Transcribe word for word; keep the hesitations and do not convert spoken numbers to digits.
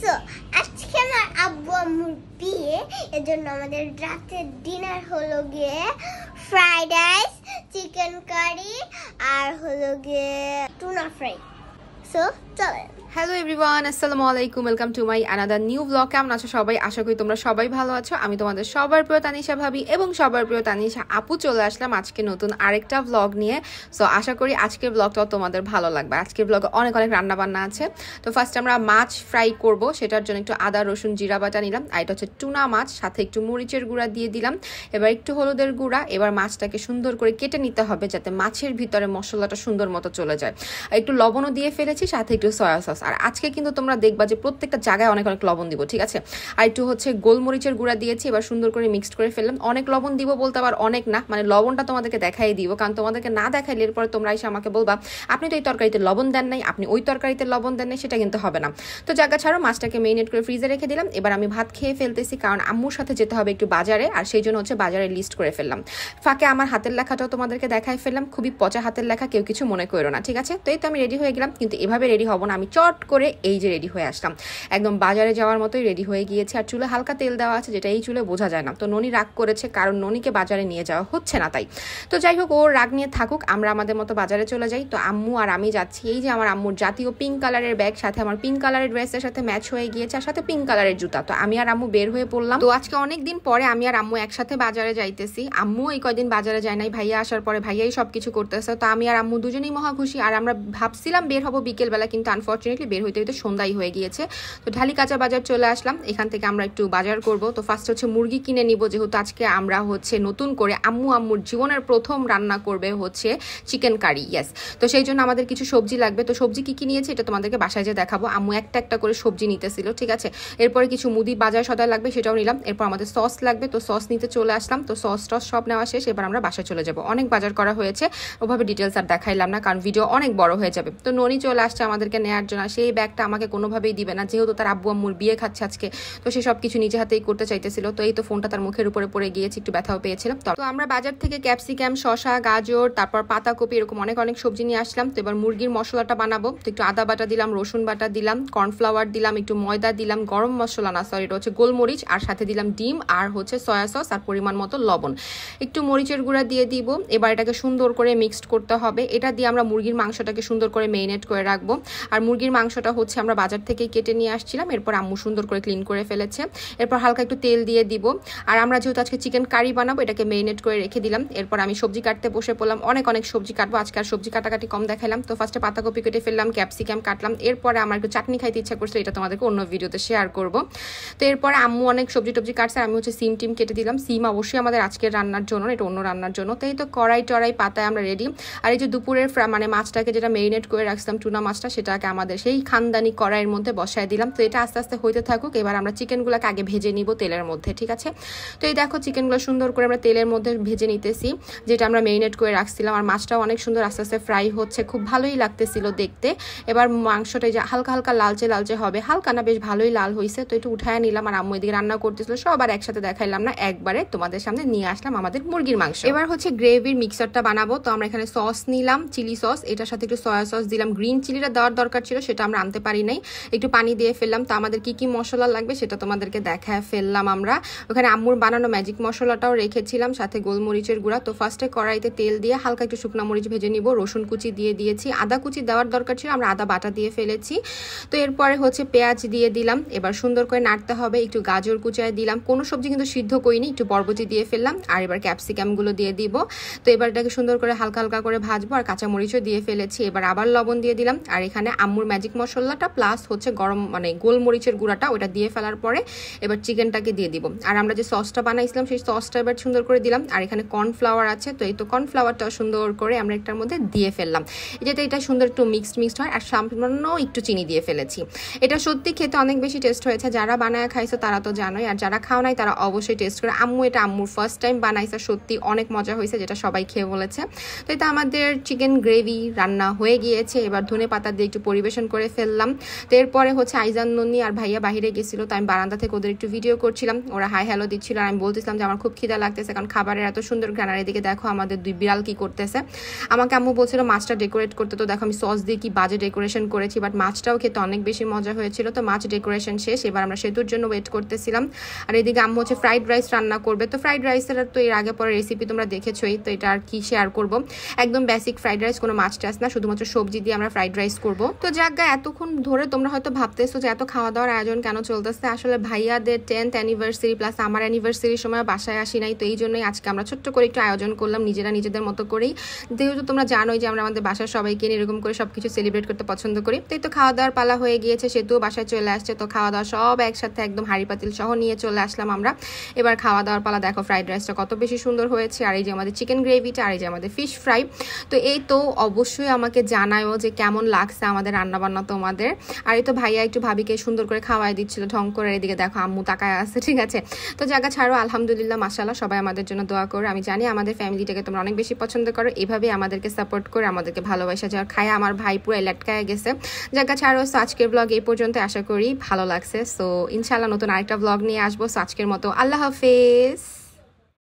So আজকে আমার আব্বু আম্মুর বিয়ে, এজন্য আমাদের রাতের ডিনার হলো গিয়ে ফ্রাইড রাইস, চিকেন কারি আর হলো গিয়ে টুনা ফ্রাই। সো চলেন। হ্যালো এভরিওয়ান, আসসালামু আলাইকুম, welcome to my another new blog. কেমন আছো সবাই? আশা করি তোমরা সবাই ভালো আছো। আমি তোমাদের সবার প্রিয় তানিশা ভাবি এবং সবার প্রিয় তানিশা আপু চলে আসলাম আজকে নতুন আরেকটা ব্লগ নিয়ে। সো আশা করি আজকের ব্লগটাও তোমাদের ভালো লাগবে। আজকের ব্লগে অনেক অনেক রান্না বান্না আছে। তো ফার্স্ট আমরা মাছ ফ্রাই করব, সেটার জন্য একটু আদা রসুন জিরা বাটা নিলাম। আর এটা হচ্ছে টুনা মাছ, সাথে একটু মরিচের গুঁড়া দিয়ে দিলাম। এবার একটু হলুদের গুঁড়া। এবার মাছটাকে সুন্দর করে কেটে নিতে হবে যাতে মাছের ভিতরে মশলাটা সুন্দর মতো চলে যায়। একটু লবণও দিয়ে ফেলেছি, সাথে একটু সয়া সস। আর আজকে কিন্তু তোমরা দেখবা যে প্রত্যেকটা জায়গায় অনেক অনেক লবণ দিব, ঠিক আছে? আর একটু হচ্ছে গোলমরিচের গুঁড়া দিয়েছি। এবার সুন্দর করে মিক্সড করে ফেললাম। অনেক লবণ দিব বলতে আবার অনেক না, মানে লবণটা তোমাদেরকে দেখাই দিব, কারণ তোমাদেরকে না দেখাইলে এরপরে তোমরা এসে আমাকে বলবা আপনি তো এই তরকারিতে লবণ দেন নাই, আপনি ওই তরকারিতে লবণ দেন নাই, সেটা কিন্তু হবে না। তো জায়গা ছাড়ো, মাছটাকে মেরিনেট করে ফ্রিজে রেখে দিলাম। এবার আমি ভাত খেয়ে ফেলতেছি, কারণ আম্মুর সাথে যেতে হবে একটু বাজারে, আর সেই জন্য হচ্ছে বাজারে লিস্ট করে ফেললাম। ফাঁকে আমার হাতের লেখাটাও তোমাদেরকে দেখাই ফেললাম, খুবই পচা হাতের লেখা, কেউ কিছু মনে করো না, ঠিক আছে? তো এই তো আমি রেডি হয়ে গেলাম, কিন্তু এভাবে রেডি হব না, আমি চট করে এই যে রেডি হয়ে আসলাম, একদম বাজারে যাওয়ার মতোই রেডি হয়ে গিয়েছে। আর চুলে হালকা তেল দেওয়া আছে, যেটা এই চুলে বোঝা যায় না। তো ননি রাগ করেছে, কারণ ননিকে বাজারে নিয়ে যাওয়া হচ্ছে না, তাই। তো যাই হোক, ওর রাগ নিয়ে থাকুক, আমরা আমাদের মতো বাজারে চলে যাই। তো আম্মু আর আমি যাচ্ছি। এই যে আমার আম্মুর জাতীয় পিঙ্ক কালারের ব্যাগ, সাথে আমার পিঙ্ক কালারের ড্রেসের সাথে ম্যাচ হয়ে গিয়েছে, আর সাথে পিঙ্ক কালারের জুতা। তো আমি আর আম্মু বের হয়ে পড়লাম। তো আজকে অনেকদিন পরে আমি আর আম্মু একসাথে বাজারে যাইতেছি। আম্মু এই কয়দিন বাজারে যায় নাই, ভাইয়া আসার পরে ভাইয়াই সবকিছু করতেছে। তো আমি আর আম্মু দুজনেই মহা খুশি। আর আমরা ভাবছিলাম বের হবো বিকেলবেলা, কিন্তু আনফর্চুনেটলি বের হইতে হইতে সন্ধ্যাই হয়ে গিয়েছে। তো ঢালি কাঁচা বাজার চলে আসলাম, এখান থেকে আমরা একটু বাজার করব। তো ফার্স্ট হচ্ছে মুরগি কিনে নিব, যেহেতু আজকে আমরা হচ্ছে নতুন করে আম্মু আম্মুর জীবনের প্রথম রান্না করবে হচ্ছে চিকেন কারি। ইয়েস, তো সেই জন্য আমাদের কিছু সবজি লাগবে। তো সবজি কি কি নিয়েছে এটা তোমাদেরকে বাসায় যে দেখাবো। আম্মু একটা একটা করে সবজি নিতেছিল, ঠিক আছে? এরপরে কিছু মুদি বাজার সদাই লাগবে, সেটাও নিলাম। এরপর আমাদের সস লাগবে, তো সস নিতে চলে আসলাম। তো সস টস সব নেওয়া শেষ, এবার আমরা বাসায় চলে যাব। অনেক বাজার করা হয়েছে, ওভাবে ডিটেলস আর দেখাইলাম না, কারণ ভিডিও অনেক বড় হয়ে যাবে। তো ননি চলে আসছে আমাদেরকে নেওয়ার জন্য। সেই ব্যাগটা আমাকে কোনোভাবেই দিবে না, যেহেতু তার আব্বু আম্মুর বিয়ে খাচ্ছে আজকে, তো সে সব কিছু নিজে হাতেই করতে চাইতেছিল। তো এই তো ফোনটা তার মুখের উপরে পড়ে গিয়েছে, একটু ব্যথাও পেয়েছিলাম। তো আমরা বাজার থেকে ক্যাপসিকাম, শসা, গাজর, তারপর পাতাকপি, এরকম অনেক অনেক সবজি নিয়ে আসলাম। তো এবার মুরগির মশলাটা বানাবো। তো একটু আদা বাটা দিলাম, রসুন বাটা দিলাম, কর্নফ্লাওয়ার দিলাম, একটু ময়দা দিলাম, গরম মশলা না সরি এটা হচ্ছে গোলমরিচ, আর সাথে দিলাম ডিম, আর হচ্ছে সয়া সস, আর পরিমাণ মতো লবণ, একটু মরিচের গুঁড়া দিয়ে দিব। এবার এটাকে সুন্দর করে মিক্সড করতে হবে। এটা দিয়ে আমরা মুরগির মাংসটাকে সুন্দর করে মেরিনেট করে রাখবো। আর মুরগির মাংসটা হচ্ছে আমরা বাজার থেকেই কেটে নিয়ে আসছিলাম, এরপর আম্মু সুন্দর করে ক্লিন করে ফেলেছে। এরপর হালকা একটু তেল দিয়ে দিব। আর আমরা যেহেতু আজকে চিকেন কারি বানাবো, এটাকে মেরিনেট করে রেখে দিলাম। এরপর আমি সবজি কাটতে বসে পড়লাম, অনেক অনেক সবজি কাটবো আজকে, আর সবজি কাটাকাটি কম দেখাইলাম। তো ফার্স্টে পাতাকপি কেটে ফেললাম, ক্যাপসিকাম কাটলাম। এরপরে আমার একটু চাটনি খাইতে ইচ্ছা করছিল, এটা তোমাদেরকে অন্য ভিডিওতে শেয়ার করব। তো এরপরে আম্মু অনেক সবজি টবজি কাটছে, আমি হচ্ছে সিম টিম কেটে দিলাম। সিম অবশ্যই আমাদের আজকের রান্নার জন্য, এটা অন্য রান্নার জন্য। তো এই তো কড়াই টড়াই পাতায় আমরা রেডি। আর এই যে দুপুরের মানে মাছটাকে যেটা মেরিনেট করে রাখছিলাম, টুনা মাছটা, সেটাকে আমাদের সেই খানদানি কড়াইয়ের মধ্যে বসায় দিলাম। তো এটা আস্তে আস্তে হইতে থাকুক। এবার আমরা চিকেনগুলোকে আগে ভেজে নিব তেলের মধ্যে, ঠিক আছে? তো এই দেখো চিকেনগুলো সুন্দর করে আমরা তেলের মধ্যে ভেজে নিতেছি, যেটা আমরা মেরিনেট করে রাখছিলাম। আর মাছটাও অনেক সুন্দর আস্তে আস্তে ফ্রাই হচ্ছে, খুব ভালোই লাগতেছিল দেখতে। এবার মাংসটা যে হালকা হালকা লালচে লালচে হবে, হালকা না বেশ ভালোই লাল হয়েছে। তো একটু উঠায় নিলাম, আর আম্মু এদিকে রান্না করতেছিল। সবার একসাথে দেখাইলাম না, একবারে তোমাদের সামনে নিয়ে আসলাম আমাদের মুরগির মাংস। এবার হচ্ছে গ্রেভির মিক্সারটা বানাবো। তো আমরা এখানে সস নিলাম, চিলি সস, এটার সাথে একটু সয়া সস দিলাম। গ্রিন চিলিটা দেওয়ার দরকার ছিল, সেটা আমরা আনতে পারি নাই। একটু পানি দিয়ে ফেললাম। তো আমাদের কি কি মশলা লাগবে সেটা তোমাদেরকে দেখায় ফেললাম আমরা। ওখানে আম্মুর বানানো ম্যাজিক মশলাটাও রেখেছিলাম, সাথে গোলমরিচের গুঁড়া। তো ফার্স্টে কড়াইতে তেল দিয়ে হালকা একটু শুকনো মরিচ ভেজে নিব, রসুন কুচি দিয়ে দিয়েছি, আদা কুচি দেওয়ার দরকার ছিল, আমরা আদা বাটা দিয়ে ফেলেছি। তো এরপরে হচ্ছে পেঁয়াজ দিয়ে দিলাম। এবার সুন্দর করে নাড়তে হবে। একটু গাজর কুচায় দিলাম, কোনো সবজি কিন্তু সিদ্ধ করিনি, একটু বরবটি দিয়ে ফেললাম। আর এবার ক্যাপসিকামগুলো দিয়ে দিব। তো এবার এটাকে সুন্দর করে হালকা হালকা করে ভাজবো, আর কাঁচা মরিচও দিয়ে ফেলেছি। এবার আবার লবণ দিয়ে দিলাম। আর এখানে আম্মুর ম্যাজিক মশলাটা প্লাস হচ্ছে গরম মানে গোলমরিচের গুঁড়াটা, ওটা দিয়ে ফেলার পরে এবার চিকেনটাকে দিয়ে দিব। আর আমরা যে সসটা বানাইছিলাম সেই সসটা এবার সুন্দর করে দিলাম। আর এখানে কর্নফ্লাওয়ার আছে, তো এই তো কর্নফ্লাওয়ারটাও সুন্দর করে আমরা একটার মধ্যে দিয়ে ফেললাম, যাতে এটা সুন্দর একটু মিক্সড মিক্সড হয়। আর সামান্য একটু চিনি দিয়ে ফেলেছি। এটা সত্যি খেতে অনেক বেশি টেস্ট হয়েছে, যারা বানায় খাইছো তারা তো জানোই, আর যারা খাও নাই তারা অবশ্যই টেস্ট করে। আম্মু এটা আম্মুর ফার্স্ট টাইম বানাইছে, সত্যি অনেক মজা হয়েছে, যেটা সবাই খেয়ে বলেছে। তো এটা আমাদের চিকেন গ্রেভি রান্না হয়ে গিয়েছে। এবার ধনে পাতা দিয়ে একটু পরিবেশন করে ফেললাম। তো এরপরে হচ্ছে আইজান নন্নি আর ভাইয়া বাহিরে গেছিল, তো আমি বারান্দা থেকে ওদের একটু ভিডিও করছিলাম, ওরা হাই হ্যালো দিচ্ছিল আর আমি বলতেছিলাম যে আমার খুব খিদা লাগতেছে কারণ খাবারের এত সুন্দর ঘ্রাণ। এদিকে দেখো আমাদের দুই বিড়াল কি করতেছে। আমাকে আম্মু বলছিল মাছটা ডেকোরেট করতে, তো দেখো আমি সস দিয়ে কি বাজে ডেকোরেশন করেছি, বাট মাছটাও খেতে অনেক বেশি মজা হয়েছিল। তো মাছ ডেকোরেশন শেষ, এবার আমরা সেতুর জন্য ওয়েট করতেছিলাম। আর এদিকে আম্মু হচ্ছে ফ্রাইড রাইস রান্না করবে। তো ফ্রাইড রাইসের তো এর আগে পরে রেসিপি তোমরা দেখেছোই, তো এটা আর কি শেয়ার করবো। একদম বেসিক ফ্রাইড রাইস, কোনো মাছ টাছ না, শুধুমাত্র সবজি দিয়ে আমরা ফ্রাইড রাইস করবো। তো জায়গা এতক্ষণ ধরে তোমরা হয়তো ভাবতেছো যে এত খাওয়া দাওয়ার আয়োজন কেন চলতেছে, আসলে ভাইয়াদের টেন্থ অ্যানিভার্সারি প্লাস আমার অ্যানিভার্সারির সময় বাসায় আসি নাই, তো এই জন্যই আজকে আমরা ছোট্ট করে একটু আয়োজন করলাম নিজেরা নিজেদের মতো করেই। যেহেতু তোমরা জানোই যে আমরা আমাদের বাসার সবাইকে এরকম করে সবকিছু সেলিব্রেট করতে পছন্দ করি। তো এই তো খাওয়া দাওয়ার পালা হয়ে গিয়েছে, সেতুও বাসায় চলে আসছে। তো খাওয়া দাওয়া সব একসাথে একদম হাঁড়ি পাতিল সহ নিয়ে চলে আসলাম আমরা। এবার খাওয়া দাওয়ার পালা, দেখো ফ্রাইড রাইসটা কত বেশি সুন্দর হয়েছে, আর এই যে আমাদের চিকেন গ্রেভিটা, আর এই যে আমাদের ফিশ ফ্রাই। তো এই তো অবশ্যই আমাকে জানায়ও যে কেমন লাগছে আমাদের রান্নাবান্না তোমাদের। আর এই তো ভাইয়া একটু ভাবিকে সুন্দর করে খাওয়াই দিচ্ছিল ঢং করে, এদিকে দেখো আম্মু তাকায় আছে, ঠিক আছে। তো জায়গা ছাড়ো আলহামদুলিল্লাহ মাশাআল্লাহ, সবাই আমাদের জন্য দোয়া করো। আমি জানি আমাদের ফ্যামিলিটাকে তোমরা অনেক বেশি পছন্দ করো, এভাবে আমাদেরকে সাপোর্ট করে আমাদেরকে ভালোবাসা যাওয়ার খায় আমার ভাই পুরো লেটকায় গেছে। জায়গা ছাড়ো, সো আজকের ব্লগ এই পর্যন্ত, আশা করি ভালো লাগছে। সো ইনশাআল্লাহ নতুন আরেকটা ব্লগ নিয়ে আসবো। সো আজকের মতো আল্লাহ হাফেজ।